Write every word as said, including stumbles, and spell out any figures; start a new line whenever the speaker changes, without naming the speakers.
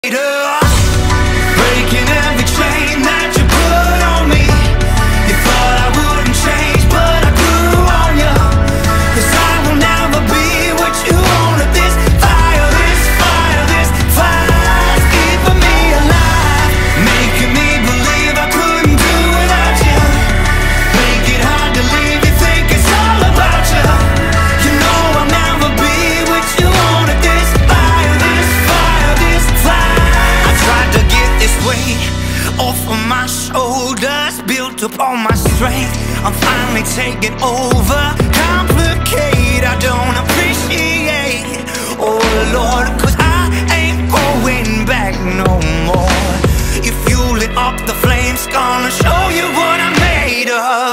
Breaking every chain that you put on me. You thought I wouldn't change, but I grew on you. 'Cause I will never be what you wanted. This fire, this fire, this fire's keeping me alive, making me believe I couldn't do without you. Make it hard to leave, you think it's all about you. You know I'll never be what you wanted. This fire, this fire, this fire. Tried to get this weight off of my shoulders, built up all my strength. I'm finally taking over. Complicate, I don't appreciate. Oh Lord, 'cause I ain't going back no more. You fuel it up, the flames gonna show you what I'm made of.